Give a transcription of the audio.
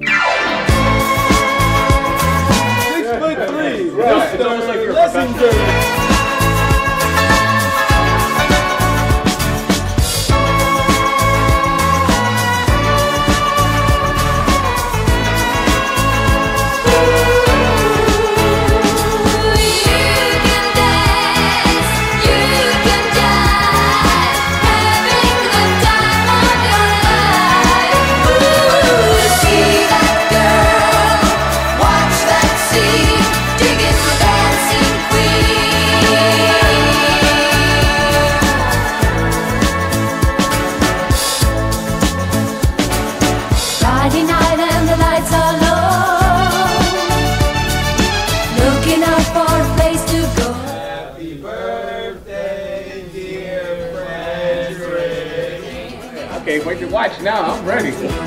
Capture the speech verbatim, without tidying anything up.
Six foot three. Right. It's almost like you're a legendary. Okay, wait to watch now. I'm ready.